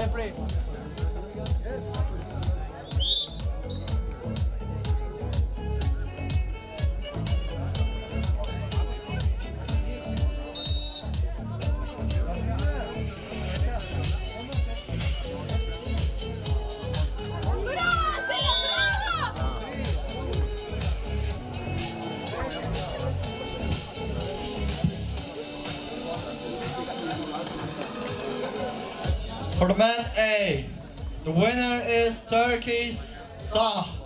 Referee. For the man A, the winner is Turkey's Sah.